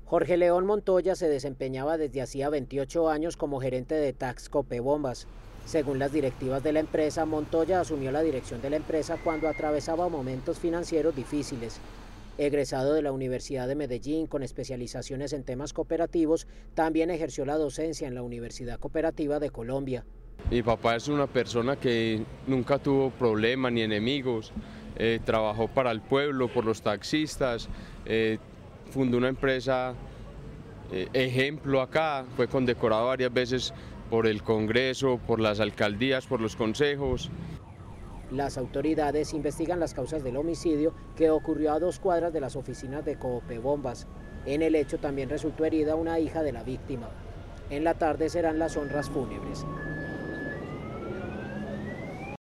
Jorge León Montoya se desempeñaba desde hacía 28 años como gerente de Tax Copebombas. Según las directivas de la empresa, Montoya asumió la dirección de la empresa cuando atravesaba momentos financieros difíciles. Egresado de la Universidad de Medellín con especializaciones en temas cooperativos, también ejerció la docencia en la Universidad Cooperativa de Colombia. Mi papá es una persona que nunca tuvo problemas ni enemigos, trabajó para el pueblo, por los taxistas, fundó una empresa ejemplo acá, fue condecorado varias veces por el Congreso, por las alcaldías, por los consejos. Las autoridades investigan las causas del homicidio que ocurrió a 2 cuadras de las oficinas de Copebombas. En el hecho también resultó herida una hija de la víctima. En la tarde serán las honras fúnebres.